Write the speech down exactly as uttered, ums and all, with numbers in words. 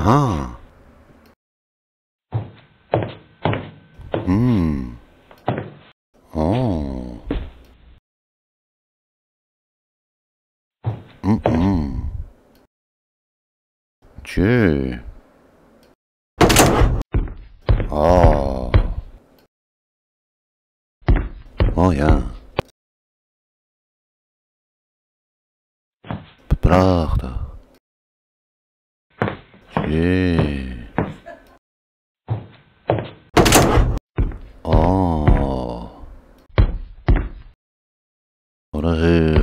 Aha. Hmm. Oh. Mm-mm. Tjö. Oh. Oh ja. Prachtig. Tjö. Oh. Wat een heel